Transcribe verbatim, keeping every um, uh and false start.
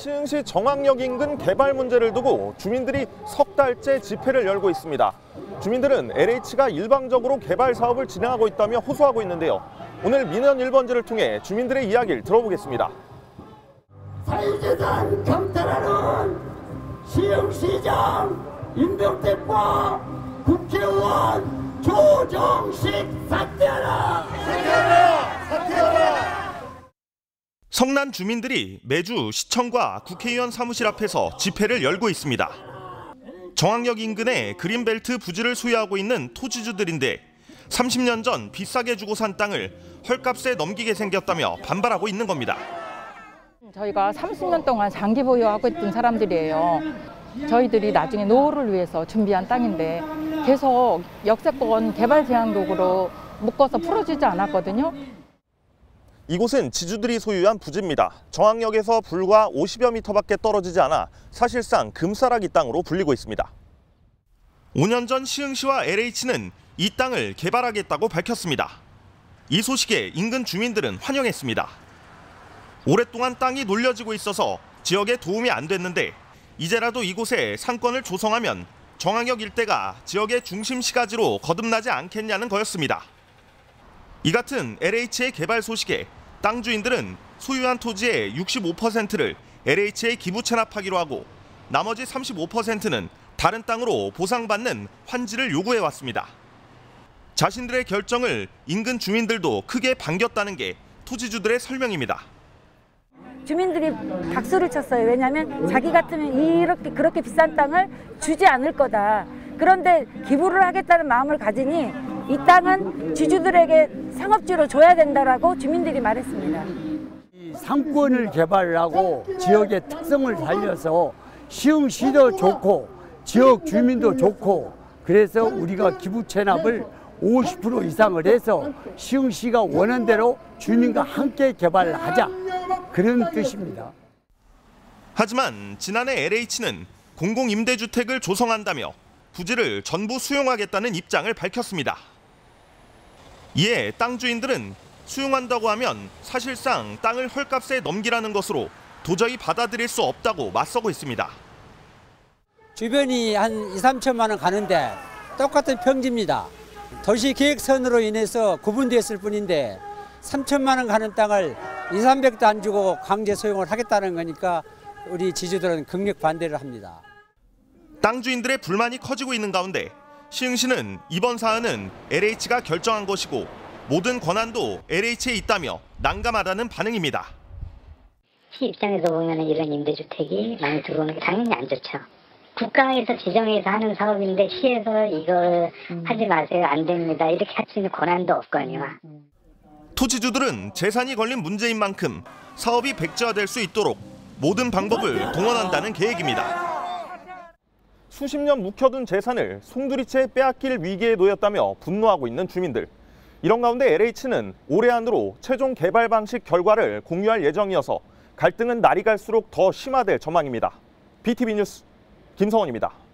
시흥시 정왕역 인근 개발 문제를 두고 주민들이 석 달째 집회를 열고 있습니다. 주민들은 엘에이치가 일방적으로 개발 사업을 진행하고 있다며 호소하고 있는데요. 오늘 민원 일 번지를 통해 주민들의 이야기를 들어보겠습니다. 사유재산 강탈하는 시흥시장 임병택과 국회의원 조정식 사퇴하라! 사퇴하라! 사퇴하라! 성난 주민들이 매주 시청과 국회의원 사무실 앞에서 집회를 열고 있습니다. 정왕역 인근의 그린벨트 부지를 소유하고 있는 토지주들인데 삼십 년 전 비싸게 주고 산 땅을 헐값에 넘기게 생겼다며 반발하고 있는 겁니다. 저희가 삼십 년 동안 장기 보유하고 있던 사람들이에요. 저희들이 나중에 노후를 위해서 준비한 땅인데 계속 역세권 개발 제한독으로 묶어서 풀어주지 않았거든요. 이곳은 지주들이 소유한 부지입니다. 정왕역에서 불과 오십여 미터밖에 떨어지지 않아 사실상 금싸라기 땅으로 불리고 있습니다. 오 년 전 시흥시와 엘에이치는 이 땅을 개발하겠다고 밝혔습니다. 이 소식에 인근 주민들은 환영했습니다. 오랫동안 땅이 놀려지고 있어서 지역에 도움이 안 됐는데 이제라도 이곳에 상권을 조성하면 정왕역 일대가 지역의 중심 시가지로 거듭나지 않겠냐는 거였습니다. 이 같은 엘에이치의 개발 소식에 땅 주인들은 소유한 토지의 육십오 퍼센트를 엘에이치에 기부 체납하기로 하고 나머지 삼십오 퍼센트는 다른 땅으로 보상받는 환지를 요구해왔습니다. 자신들의 결정을 인근 주민들도 크게 반겼다는 게 토지주들의 설명입니다. 주민들이 박수를 쳤어요. 왜냐하면 자기 같으면 이렇게 그렇게 비싼 땅을 주지 않을 거다. 그런데 기부를 하겠다는 마음을 가지니 이 땅은 지주들에게 상업지로 줘야 된다라고 주민들이 말했습니다. 상권을 개발하고 지역의 특성을 살려서 시흥시도 좋고 지역 주민도 좋고 그래서 우리가 기부 체납을 오십 퍼센트 이상을 해서 시흥시가 원하는 대로 주민과 함께 개발하자 그런 뜻입니다. 하지만 지난해 엘에이치는 공공임대주택을 조성한다며 부지를 전부 수용하겠다는 입장을 밝혔습니다. 이에 땅 주인들은 수용한다고 하면 사실상 땅을 헐값에 넘기라는 것으로 도저히 받아들일 수 없다고 맞서고 있습니다. 주변이 한 이, 삼천만 원 가는데 똑같은 평지입니다. 도시계획선으로 인해서 구분됐을 뿐인데 삼천만 원 가는 땅을 이삼백도 안 주고 강제 소용을 하겠다는 거니까 우리 지주들은 극력 반대를 합니다. 땅 주인들의 불만이 커지고 있는 가운데 시흥시는 이번 사안은 엘에이치가 결정한 것이고 모든 권한도 엘에이치에 있다며 난감하다는 반응입니다. 시 입장에서 보면 이런 임대주택이 많이 들어오는 게 당연히 안 좋죠. 국가에서 지정해서 하는 사업인데 시에서 이걸 음. 하지 마세요. 안 됩니다. 이렇게 할 수 있는 권한도 없거든요. 토지주들은 재산이 걸린 문제인 만큼 사업이 백지화될 수 있도록 모든 방법을 동원한다는 계획입니다. 수십 년 묵혀둔 재산을 송두리째 빼앗길 위기에 놓였다며 분노하고 있는 주민들. 이런 가운데 엘에이치는 올해 안으로 최종 개발 방식 결과를 공유할 예정이어서 갈등은 날이 갈수록 더 심화될 전망입니다. 비티비 뉴스 김성원입니다.